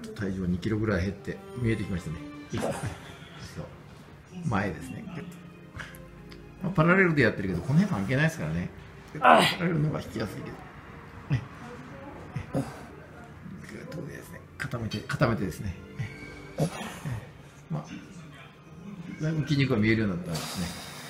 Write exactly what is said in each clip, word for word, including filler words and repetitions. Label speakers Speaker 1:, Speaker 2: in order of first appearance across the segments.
Speaker 1: 体重はにキロぐらい減って見えてきましたね。いいですね。そう前ですね。まあ、パラレルでやってるけど、この辺関係ないですからね。パラレルの方が引きやすいけど。ぐっとですね、固めて、固めてですね。まあ、だいぶ筋肉が見えるようになったんですね。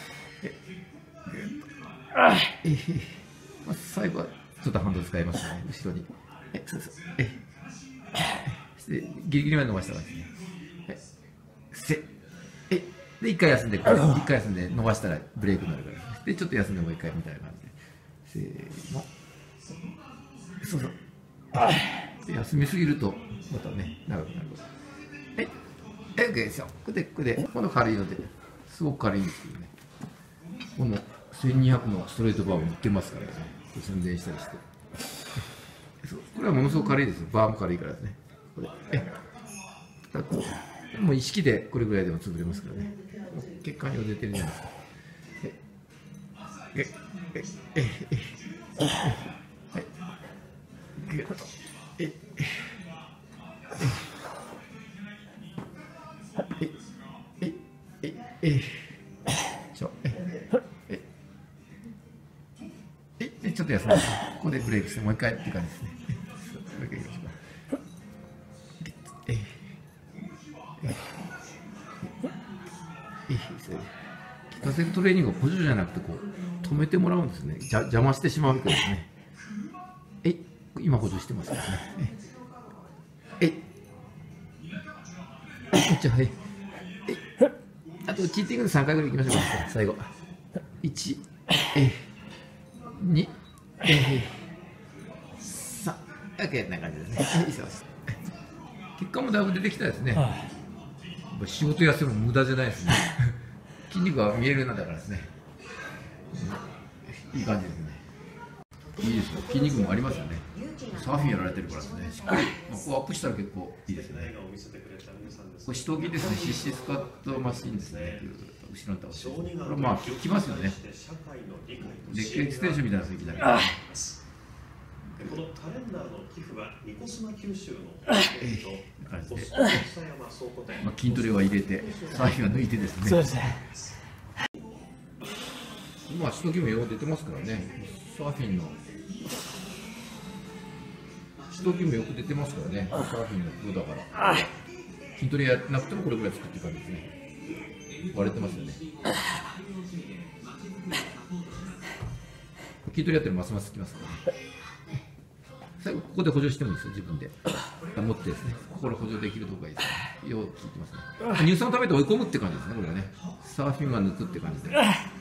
Speaker 1: えまあ、最後はちょっとハンド使いますね、後ろに。え、そうそう。え、でギリギリまで伸ばしたらですね。え、せ、え、で、一回休んで、一回休んで伸ばしたらブレイクになるからですね。で、ちょっと休んでもう一回みたいな感じで。せーの。そうそう。休みすぎると、またね、長くなるから。え、え、OK ですよ。これで、これで、この軽いので、すごく軽いんですけどね。このせんにひゃくのストレートバーも売ってますからね。宣伝したりして。そうこれはものすごく軽いですよ。バーも軽いからですね。これえもう意識でこれぐらいでも潰れますからね。血管量出てるじゃないですか。え、え、え、え、え、はい。ぐっと。え、え、え、え、え、え、ちょ、え、え、え、え、ちょっと休んで、ここでブレイクして、もう一回って感じですね。もう一回いきましょうか。え、え、え、効かせるトレーニングを補助じゃなくて、こう、止めてもらうんですね。じゃ邪魔してしまうからですね。え、今補助してますからね。え、え、じゃあ、え、え、あと、チーティングでさんかいぐらいいきましょうか、最後。いち、え、に、え、さん、OK な感じですね。いいです。結果もだいぶ出てきたですね。仕事休む無駄じゃないですね。筋肉が見えるようになったからですね。いい感じですね。いいですよ。筋肉もありますよね。サーフィンやられてるからですね。しっかり、まあ、こうアップしたら結構いいですね。これ四頭筋ですね。シシスカットマシンですね。後ろに倒して。これまあ効きますよね。デッキエクステンションみたいな雰囲気だけど。
Speaker 2: このカレンダーの寄付はニコスマ九州の
Speaker 1: 感じで、まあ、筋トレは入れて、サーフィンは抜いてですね。
Speaker 3: そうですね。
Speaker 1: まあ、首都筋もよく出てますからね。サーフィンの首都筋もよく出てますからね。サーフィンのプロだから。筋トレやなくてもこれぐらい作っていく感じですね。割れてますよね。筋トレやってるますますきますからね。最後ここで補助してもいいですよ、自分で持ってですね、ここで補助できるとこがいいですね。よう効いてますね。乳酸を食べて追い込むって感じですね、これはね。サーフィンは抜くって感じで。